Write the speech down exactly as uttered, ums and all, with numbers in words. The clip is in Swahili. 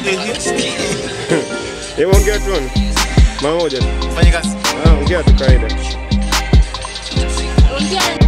Hebu ongea tu. Mara moja. Fanya kazi. Ah, ongea tu kawaida. Ongea.